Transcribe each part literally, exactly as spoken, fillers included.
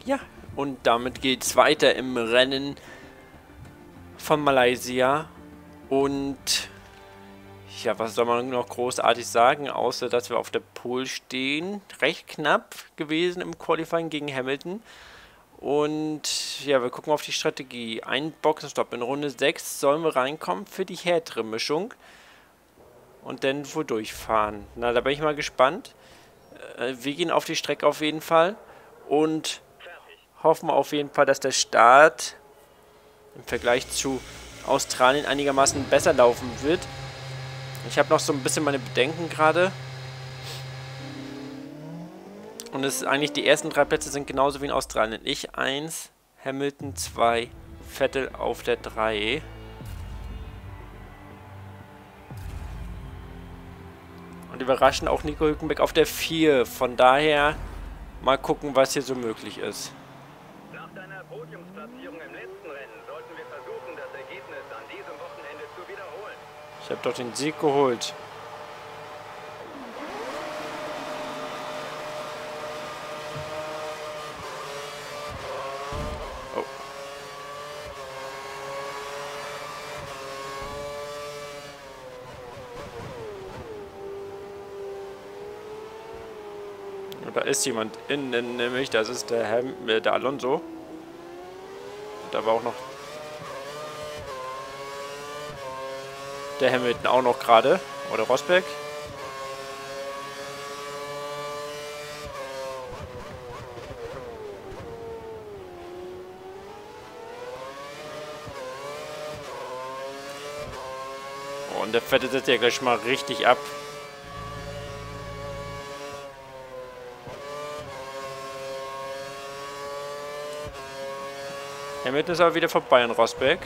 Ja, und damit geht's weiter im Rennen von Malaysia. Und ja, was soll man noch großartig sagen, außer dass wir auf der Pole stehen. Recht knapp gewesen im Qualifying gegen Hamilton. Und ja, wir gucken auf die Strategie. Ein Boxenstopp in Runde sechs sollen wir reinkommen für die härtere Mischung. Und dann wo durchfahren. Na, da bin ich mal gespannt. Äh, wir gehen auf die Strecke auf jeden Fall. Und hoffen auf jeden Fall, dass der Start im Vergleich zu Australien einigermaßen besser laufen wird. Ich habe noch so ein bisschen meine Bedenken gerade. Und es ist eigentlich, die ersten drei Plätze sind genauso wie in Australien. Ich eins, Hamilton zwei, Vettel auf der drei. Und überraschend auch Nico Hülkenberg auf der vier. Von daher mal gucken, was hier so möglich ist. Nach deiner Podiumsplatzierung im letzten Rennen sollten wir versuchen, das Ergebnis an diesem Wochenende zu wiederholen. Ich habe doch den Sieg geholt. Oh. Da ist jemand innen, nämlich das ist der, Ham, äh, der Alonso. Und da war auch noch der Hamilton auch noch gerade. Oder Rosberg. Und der Vettel setzt ja gleich mal richtig ab. Hamilton ist aber wieder vorbei an Rosberg.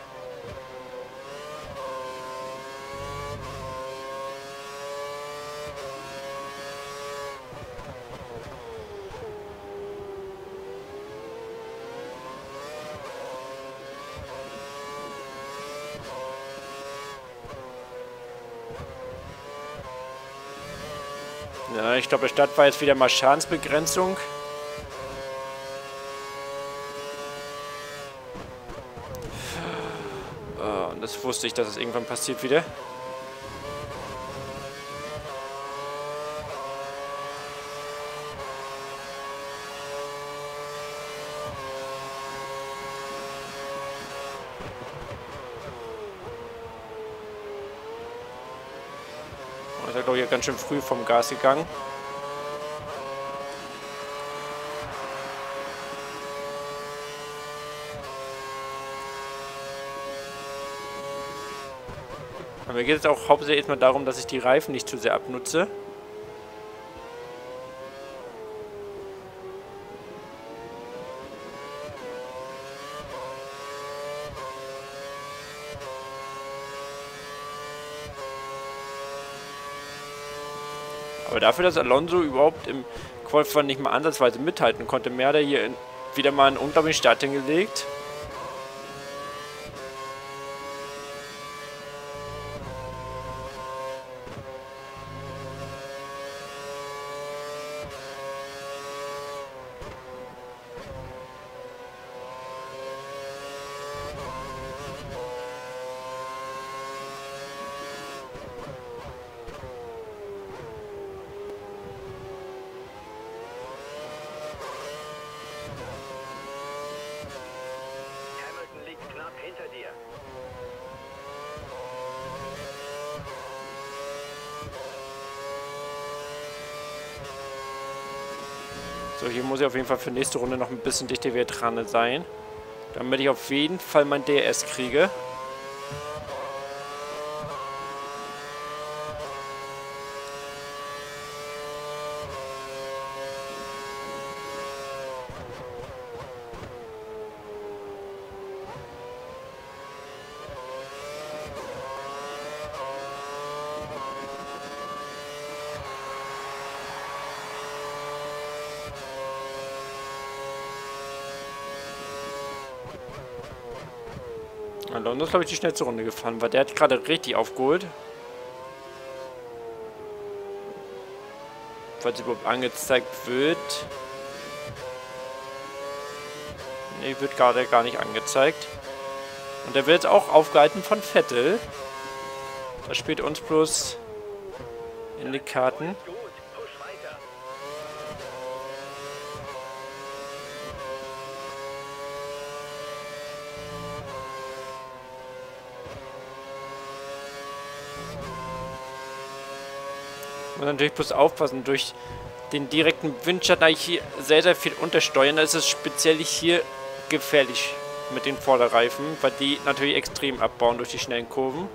Ja, ich glaube, der Start war jetzt wieder mal Schadensbegrenzung. Und das wusste ich, dass es irgendwann passiert wieder. Und ist ja, glaube ich, ganz schön früh vom Gas gegangen. Mir geht es auch hauptsächlich erstmal darum, dass ich die Reifen nicht zu sehr abnutze. Aber dafür, dass Alonso überhaupt im Qualifying nicht mal ansatzweise mithalten konnte, mehr hat er hier wieder mal einen unglaublichen Start hingelegt. Hinter dir. So, hier muss ich auf jeden Fall für nächste Runde noch ein bisschen dichter wieder dran sein. Damit ich auf jeden Fall mein D R S kriege. Alonso ist, glaube ich, die schnellste Runde gefahren, weil der hat gerade richtig aufgeholt. Falls überhaupt angezeigt wird. Ne, wird gerade gar nicht angezeigt. Und der wird jetzt auch aufgehalten von Vettel. Das spielt uns bloß in die Karten. Gut, push weiter. Muss natürlich bloß aufpassen, durch den direkten Windschatten eigentlich hier sehr, sehr viel untersteuern. Da ist es speziell hier gefährlich mit den Vorderreifen, weil die natürlich extrem abbauen durch die schnellen Kurven.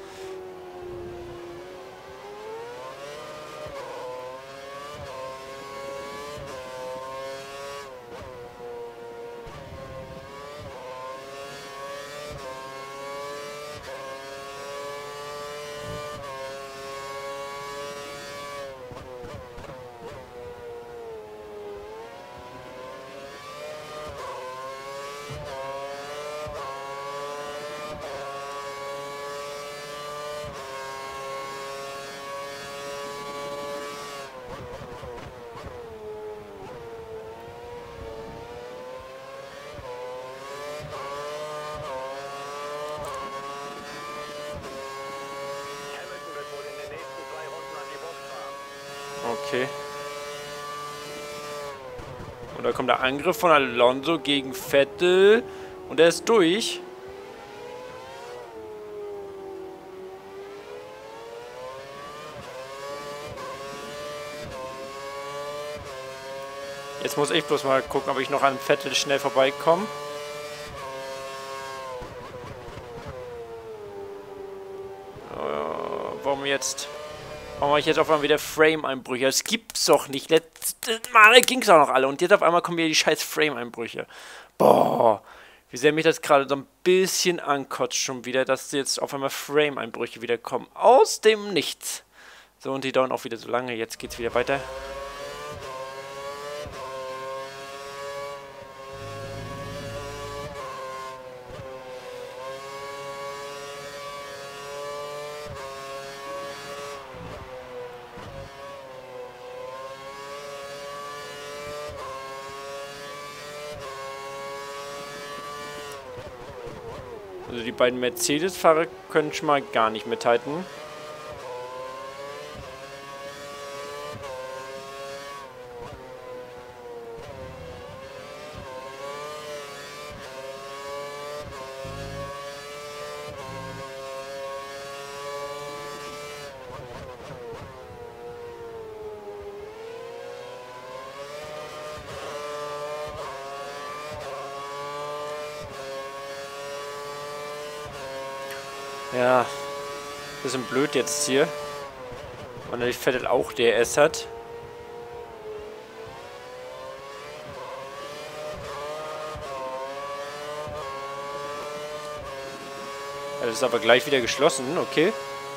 Hamilton wird wohl in den nächsten zwei Runden an die Box fahren. Okay. Und da kommt der Angriff von Alonso gegen Vettel. Und er ist durch. Jetzt muss ich bloß mal gucken, ob ich noch an Vettel schnell vorbeikomme. Äh, warum jetzt? Warum mache ich jetzt auf einmal wieder Frame-Einbrüche? Das gibt's doch nicht. Letztes Mal ging's auch noch alle. Und jetzt auf einmal kommen wieder die scheiß Frame-Einbrüche. Boah. Wie sehr mich das gerade so ein bisschen ankotzt schon wieder, dass jetzt auf einmal Frame-Einbrüche wieder kommen. Aus dem Nichts. So, und die dauern auch wieder so lange. Jetzt geht's wieder weiter. Also die beiden Mercedes-Fahrer können schon mal gar nicht mithalten. Ja, bisschen blöd jetzt hier. Und natürlich Vettel auch D R S hat. Ja, das ist aber gleich wieder geschlossen, okay.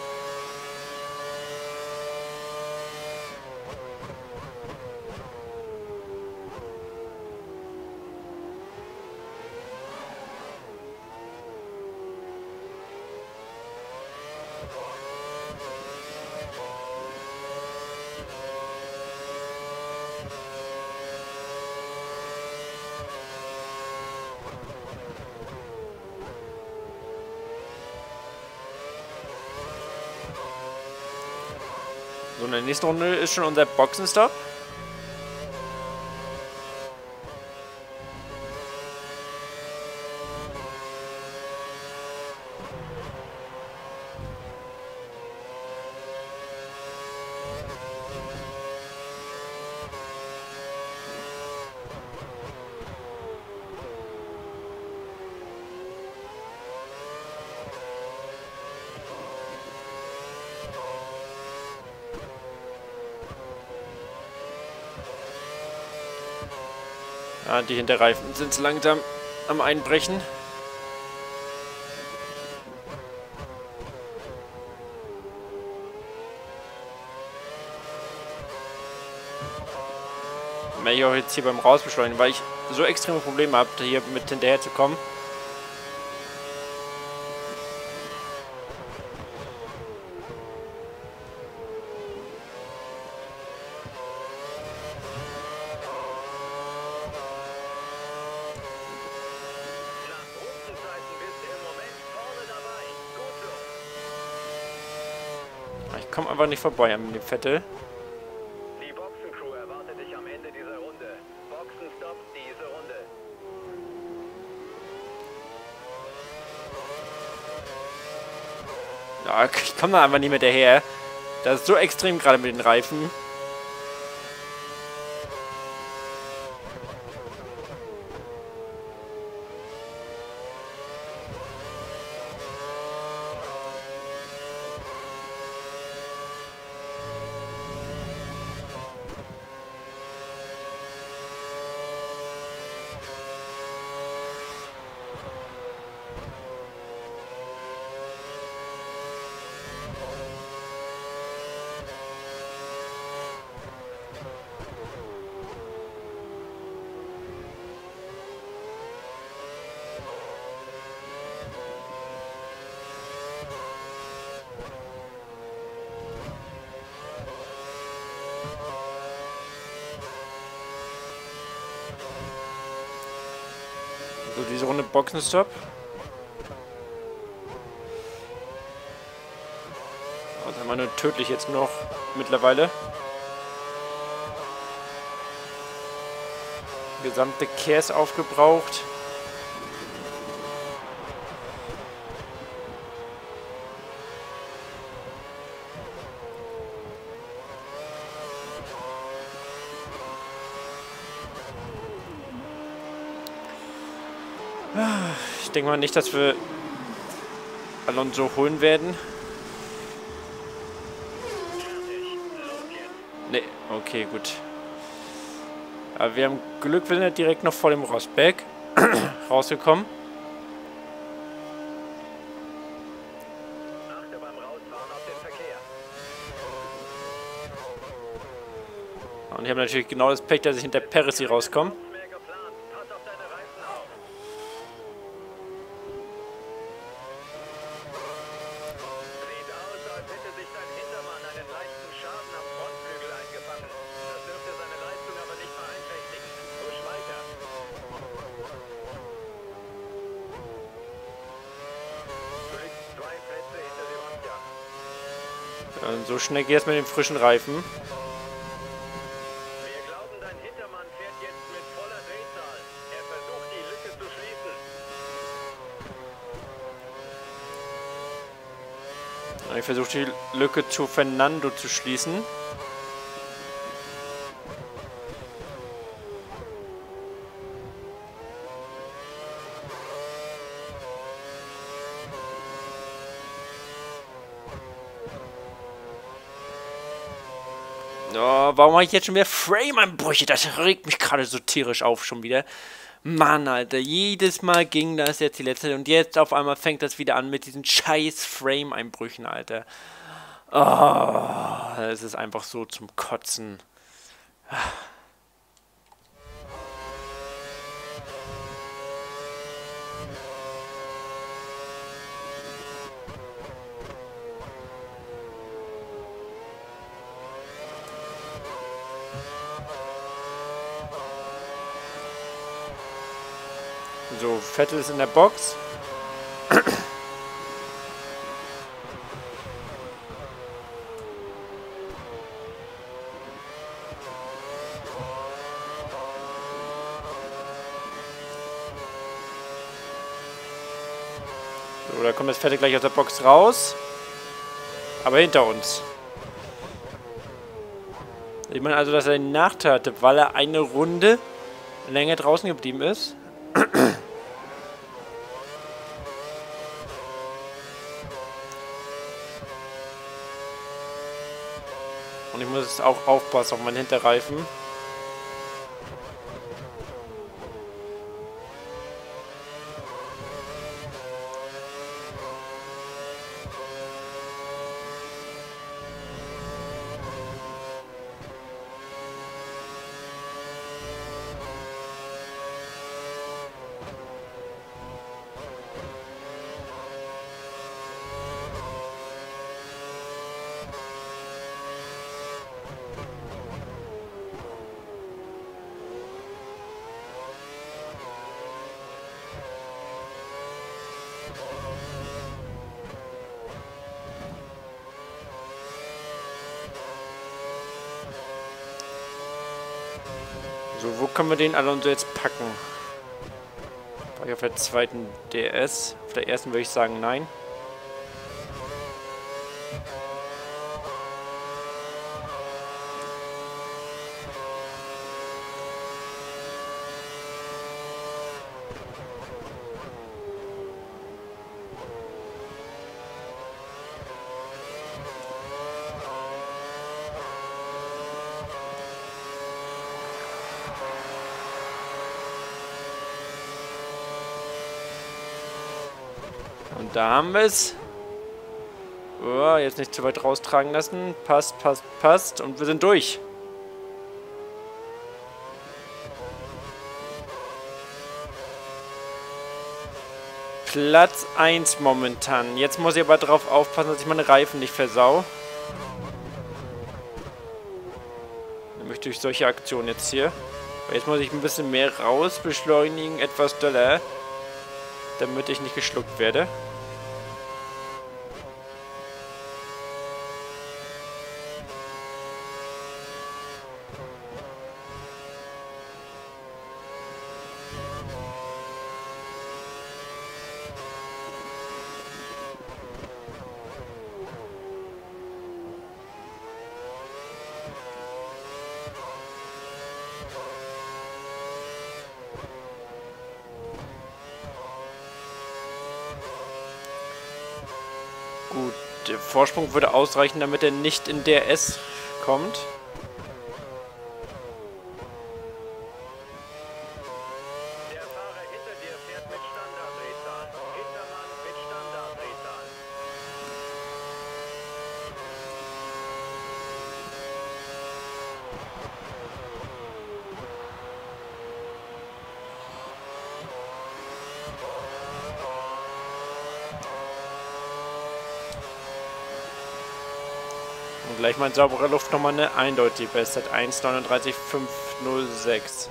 So, in der nächsten Runde ist schon unser Boxenstopp. Ja, die Hinterreifen sind so langsam am Einbrechen. Merke ich auch jetzt hier beim Rausbeschleunigen, weil ich so extreme Probleme habe, hier mit hinterher zu kommen. komme einfach nicht vorbei an dem Vettel. Die Boxencrew erwartet dich am Ende dieser Runde. Boxenstopp diese Runde. Ja, ich komme da einfach nicht mehr daher. Das ist so extrem gerade mit den Reifen. So, diese Runde Boxenstopp. Also haben wir nur tödlich jetzt noch mittlerweile. Gesamte Kers aufgebraucht. Ich denke mal nicht, dass wir Alonso holen werden. Ne, okay, gut. Aber wir haben Glück, wir sind ja direkt noch vor dem Rosberg rausgekommen. Achte beim Rausfahren auf den Verkehr. Und ich habe natürlich genau das Pech, dass ich hinter Perez hier rauskomme. Mehr geplant. Pass auf deine Reifen auf. Sieht aus, als hätte sich dein Hintermann einen leichten Schaden am Frontflügel eingefangen. Das dürfte seine Leistung aber nicht beeinträchtigen. Push weiter. Du liegst zwei Plätze hinter Sebastian. Und so schnell geht es mit den frischen Reifen. Wir glauben, dein Hintermann fährt jetzt mit voller Drehzahl. Er versucht, die Lücke zu schließen. Ich versuche die Lücke zu Fernando zu schließen. Oh, warum mache ich jetzt schon wieder Frame-Einbrüche? Das regt mich gerade so tierisch auf schon wieder. Mann, Alter, jedes Mal ging das jetzt die letzte und jetzt auf einmal fängt das wieder an mit diesen scheiß Frame-Einbrüchen, Alter. Oh, es ist einfach so zum Kotzen. So, Vettel ist in der Box. So, da kommt das Vettel gleich aus der Box raus. Aber hinter uns. Ich meine also, dass er den Nachteil hatte, weil er eine Runde länger draußen geblieben ist. Und ich muss jetzt auch aufpassen auf meinen Hinterreifen. So, wo können wir den Alonso jetzt packen? War ich auf der zweiten D S? Auf der ersten würde ich sagen, nein. Und da haben wir es. Oh, jetzt nicht zu weit raustragen lassen. Passt, passt, passt. Und wir sind durch. Platz eins momentan. Jetzt muss ich aber darauf aufpassen, dass ich meine Reifen nicht versau. Nämlich durch solche Aktionen jetzt hier. Weil jetzt muss ich ein bisschen mehr raus beschleunigen, etwas doller, damit ich nicht geschluckt werde. Gut, der Vorsprung würde ausreichen, damit er nicht in D R S kommt. Der Fahrer hinter dir fährt mit Standarddrehzahl. Hintermann mit Standarddrehzahl. Und gleich mal in sauberer Luft nochmal eine eindeutige Bestzeit. eins neununddreißig fünf null sechs.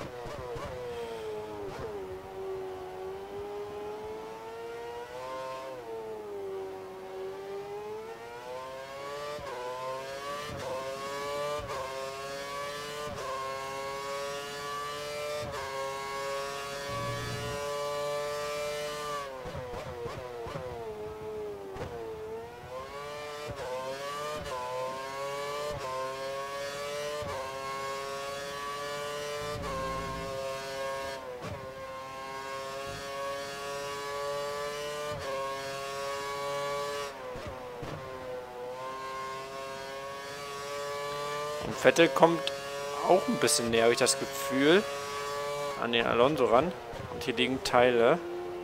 Und Vettel kommt auch ein bisschen näher, habe ich das Gefühl, an den Alonso ran. Und hier liegen Teile.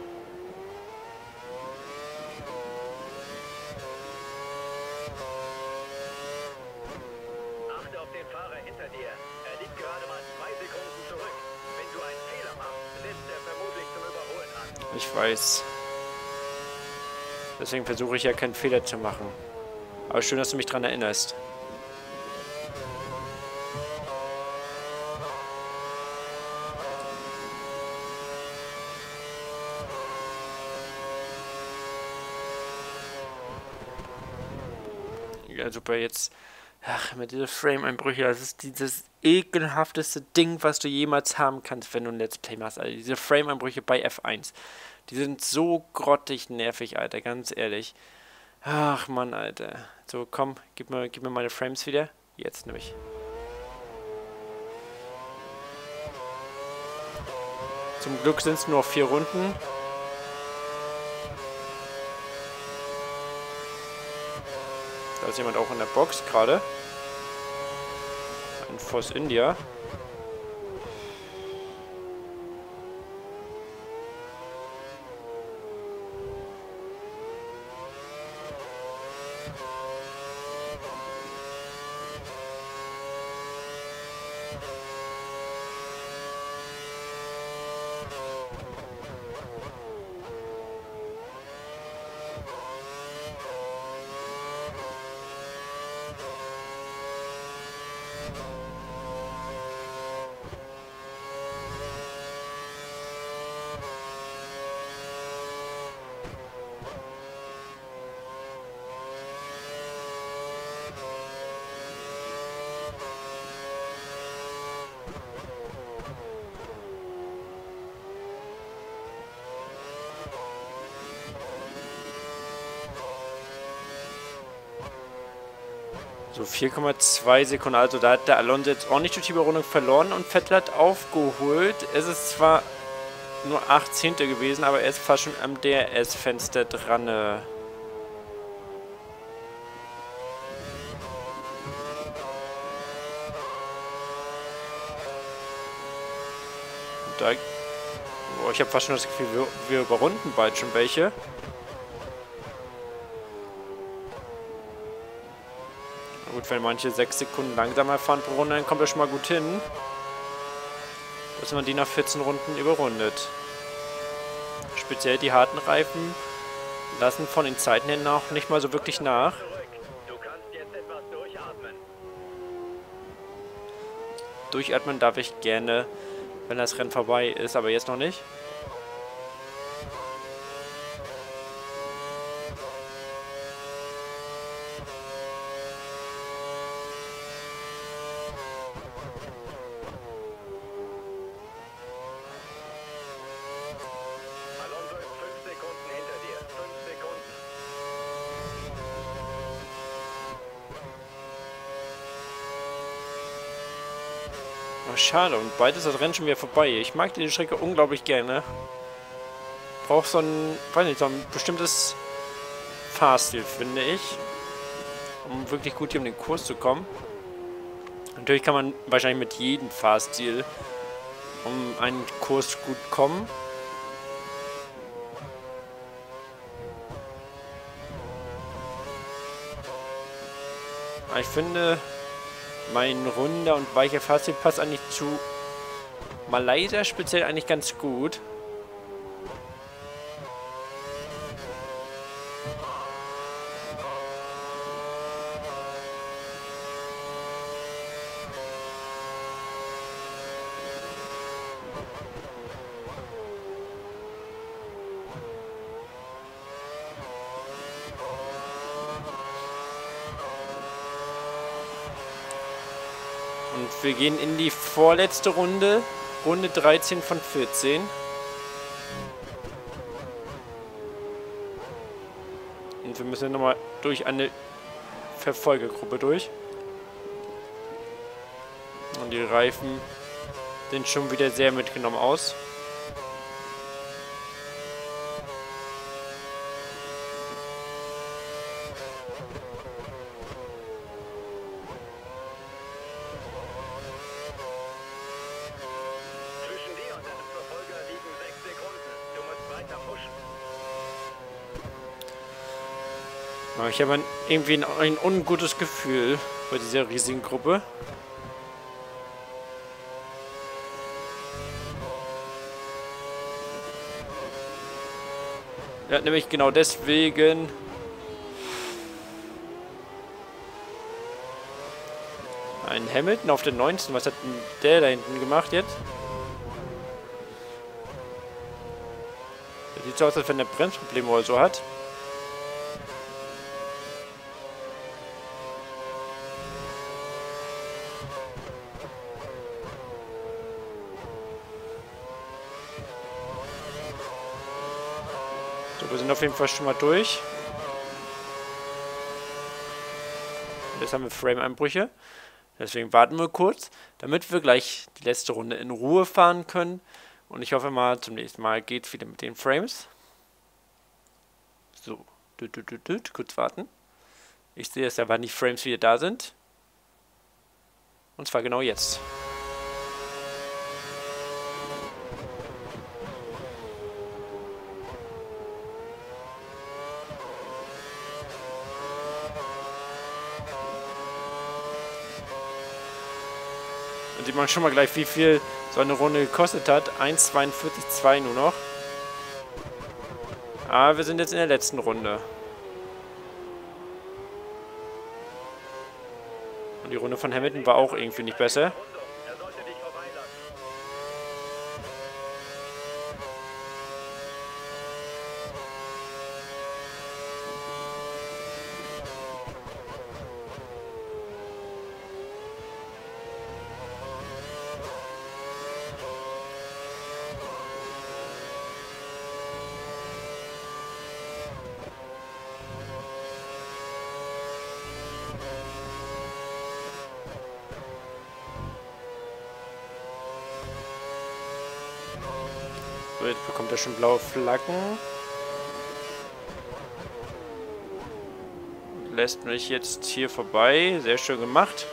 Achte auf den Fahrer hinter dir. Er liegt gerade mal zwei Sekunden zurück. Wenn du einen Fehler machst, setzt er vermutlich zum Überholen an. Ich weiß. Deswegen versuche ich ja keinen Fehler zu machen. Aber schön, dass du mich daran erinnerst. Ja, super, jetzt... Ach, mit dieser Frame-Einbrüche, das ist dieses ekelhafteste Ding, was du jemals haben kannst, wenn du ein Let's Play machst. Also diese Frame-Einbrüche bei F eins. Die sind so grottig nervig, Alter, ganz ehrlich. Ach, Mann, Alter. So, komm, gib mir, gib mir meine Frames wieder. Jetzt nämlich. Zum Glück sind es nur noch vier Runden. Da ist jemand auch in der Box gerade. Ein Force India. So, vier Komma zwei Sekunden. Also da hat der Alonso jetzt ordentlich durch die Überrundung verloren und Vettel hat aufgeholt. Es ist zwar nur acht Zehntel gewesen, aber er ist fast schon am D R S-Fenster dran. Da oh, ich habe fast schon das Gefühl, wir, wir überrunden bald schon welche. Gut, wenn manche sechs Sekunden langsamer fahren pro Runde, dann kommt das schon mal gut hin, dass man die nach vierzehn Runden überrundet. Speziell die harten Reifen lassen von den Zeiten her noch nicht mal so wirklich nach. Du kannst jetzt etwas durchatmen. Durchatmen darf ich gerne, wenn das Rennen vorbei ist, aber jetzt noch nicht. Alonso ist fünf Sekunden hinter dir. Fünf Sekunden. Oh, schade, und bald ist das Rennen schon wieder vorbei. Ich mag die Strecke unglaublich gerne. Braucht so ein, weiß nicht, so ein bestimmtes Fahrstil, finde ich, um wirklich gut hier um den Kurs zu kommen. Natürlich kann man wahrscheinlich mit jedem Fahrstil um einen Kurs gut kommen. Aber ich finde, mein runder und weicher Fahrstil passt eigentlich zu Malaysia speziell eigentlich ganz gut. Und wir gehen in die vorletzte Runde, Runde dreizehn von vierzehn. Und wir müssen nochmal durch eine Verfolgergruppe durch. Und die Reifen sind schon wieder sehr mitgenommen aus. Zwischen dir und deinem Verfolger liegen sechs Sekunden. Du musst weiter pushen. Aber ich habe ein, irgendwie ein, ein ungutes Gefühl bei dieser riesigen Gruppe. Ja, nämlich genau deswegen ein Hamilton auf der neunzehn. Was hat denn der da hinten gemacht jetzt? Das sieht so aus, als wenn er Bremsprobleme oder so hat. So, wir sind auf jeden Fall schon mal durch. Jetzt haben wir Frame-Einbrüche. Deswegen warten wir kurz, damit wir gleich die letzte Runde in Ruhe fahren können. Und ich hoffe mal, zum nächsten Mal geht es wieder mit den Frames. So, düt, düt, düt, düt. Kurz warten. Ich sehe, dass aber nicht Frames wieder da sind. Und zwar genau jetzt. Dann sieht man schon mal gleich, wie viel so eine Runde gekostet hat. eins Komma zweiundvierzig zwei nur noch. Aber wir sind jetzt in der letzten Runde. Und die Runde von Hamilton war auch irgendwie nicht besser. Er sollte dich vorbeilassen. So, jetzt bekommt er schon blaue Flaggen. Lässt mich jetzt hier vorbei. Sehr schön gemacht.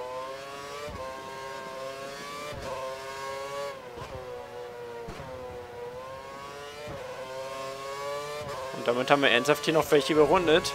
Und damit haben wir ernsthaft hier noch welche überrundet.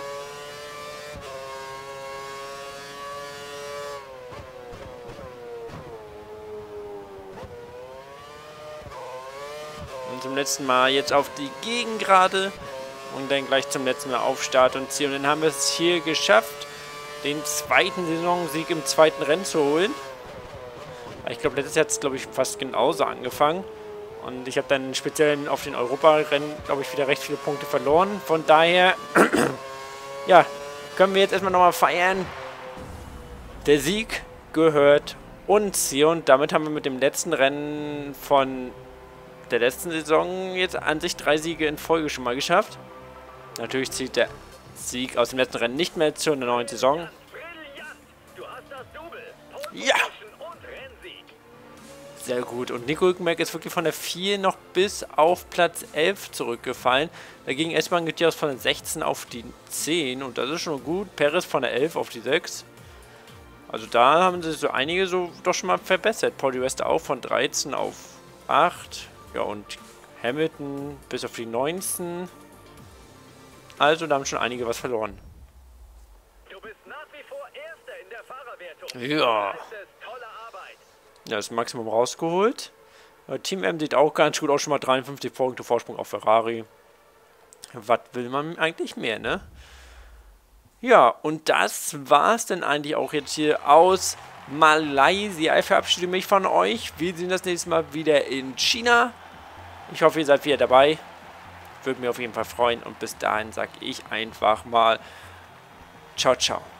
Und zum letzten Mal jetzt auf die Gegengrade. Und dann gleich zum letzten Mal auf Start und Ziel. Und dann haben wir es hier geschafft, den zweiten Saisonsieg im zweiten Rennen zu holen. Ich glaube, letztes Jahr hat es, glaube ich, fast genauso angefangen. Und ich habe dann speziell auf den Europarennen, glaube ich, wieder recht viele Punkte verloren. Von daher, ja, können wir jetzt erstmal nochmal feiern. Der Sieg gehört uns hier. Und damit haben wir mit dem letzten Rennen von der letzten Saison jetzt an sich drei Siege in Folge schon mal geschafft. Natürlich zieht der Sieg aus dem letzten Rennen nicht mehr zu einer neuen Saison. Ja! Sehr gut. Und Nico Hülkenberg ist wirklich von der vier noch bis auf Platz elf zurückgefallen. Dagegen Esteban Gutierrez von der sechzehn auf die zehn. Und das ist schon gut. Perez von der elf auf die sechs. Also da haben sie so einige so doch schon mal verbessert. Paul di Resta auch von dreizehn auf acht. Ja, und Hamilton bis auf die neunzehn. Also, da haben schon einige was verloren. Du bist nach wie vor Erster in der Fahrerwertung. Ja. Tolle Arbeit. Ja, das Maximum rausgeholt. Team M sieht auch ganz gut aus, schon mal dreiundfünfzig Punkte Vorsprung auf Ferrari. Was will man eigentlich mehr, ne? Ja, und das war's dann eigentlich auch jetzt hier aus Malaysia. Ich verabschiede mich von euch. Wir sehen das nächste Mal wieder in China. Ich hoffe, ihr seid wieder dabei. Würde mich auf jeden Fall freuen. Und bis dahin sage ich einfach mal ciao, ciao.